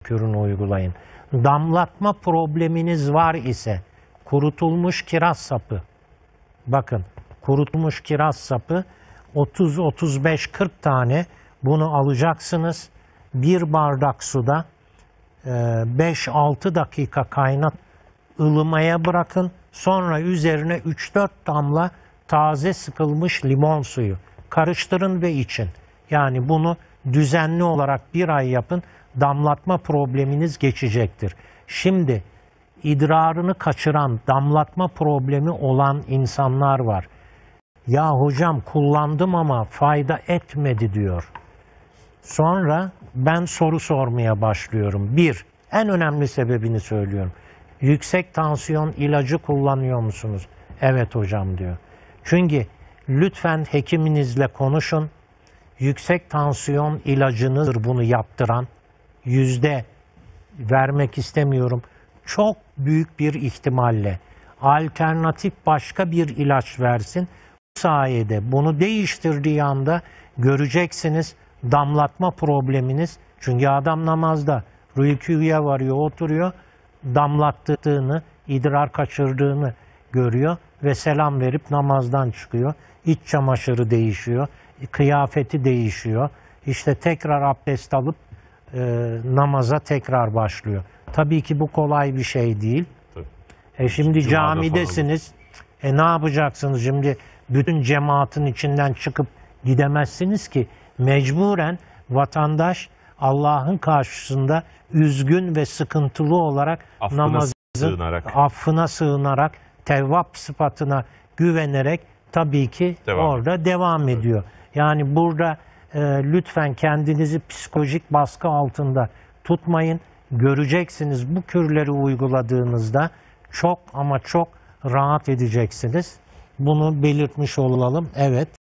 kürünü uygulayın. Damlatma probleminiz var ise kurutulmuş kiraz sapı, bakın kurutulmuş kiraz sapı 30-35-40 tane, bunu alacaksınız. Bir bardak suda 5-6 dakika kaynat, ılımaya bırakın. Sonra üzerine 3-4 damla taze sıkılmış limon suyu karıştırın ve için. Yani bunu düzenli olarak bir ay yapın. Damlatma probleminiz geçecektir. Şimdi idrarını kaçıran, damlatma problemi olan insanlar var. Ya hocam kullandım ama fayda etmedi diyor. Sonra ben soru sormaya başlıyorum. Bir, en önemli sebebini söylüyorum. Yüksek tansiyon ilacı kullanıyor musunuz? Evet hocam diyor. Çünkü lütfen hekiminizle konuşun. Yüksek tansiyon ilacınızdır bunu yaptıran. Yüzde vermek istemiyorum. Çok büyük bir ihtimalle alternatif başka bir ilaç versin. Bu sayede bunu değiştirdiği anda göreceksiniz damlatma probleminiz. Çünkü adam namazda rükûya varıyor, oturuyor, damlattığını, idrar kaçırdığını görüyor ve selam verip namazdan çıkıyor. İç çamaşırı değişiyor, kıyafeti değişiyor. İşte tekrar abdest alıp namaza tekrar başlıyor. Tabii ki bu kolay bir şey değil. Şimdi camidesiniz. Ne yapacaksınız şimdi? Bütün cemaatin içinden çıkıp gidemezsiniz ki. Mecburen vatandaş Allah'ın karşısında üzgün ve sıkıntılı olarak namazın affına sığınarak, tevvap sıfatına güvenerek tabii ki orada devam ediyor. Yani burada lütfen kendinizi psikolojik baskı altında tutmayın. Göreceksiniz bu kürleri uyguladığınızda çok ama çok rahat edeceksiniz. Bunu belirtmiş olalım. Evet.